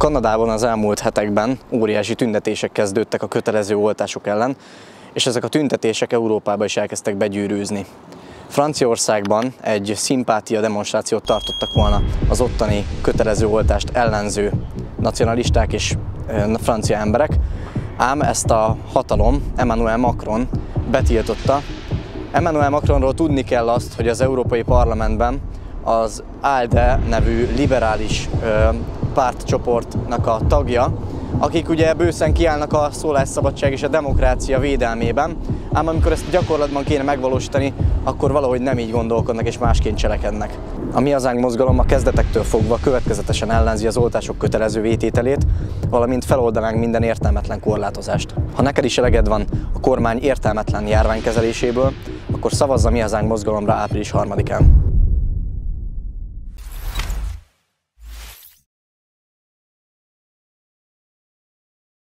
Kanadában az elmúlt hetekben óriási tüntetések kezdődtek a kötelező oltások ellen, és ezek a tüntetések Európába is elkezdtek begyűrűzni. Franciaországban egy szimpátia demonstrációt tartottak volna az ottani kötelező oltást ellenző nacionalisták és francia emberek, ám ezt a hatalom, Emmanuel Macron betiltotta. Emmanuel Macronról tudni kell azt, hogy az Európai Parlamentben az ALDE nevű liberális pártcsoportnak a tagja, akik ugye bőszen kiállnak a szólásszabadság és a demokrácia védelmében, ám amikor ezt gyakorlatban kéne megvalósítani, akkor valahogy nem így gondolkodnak és másként cselekednek. A Mi Hazánk mozgalom a kezdetektől fogva következetesen ellenzi az oltások kötelező vétételét, valamint feloldanánk minden értelmetlen korlátozást. Ha neked is eleged van a kormány értelmetlen járványkezeléséből, akkor szavazz a Mi Hazánk mozgalomra április 3-án.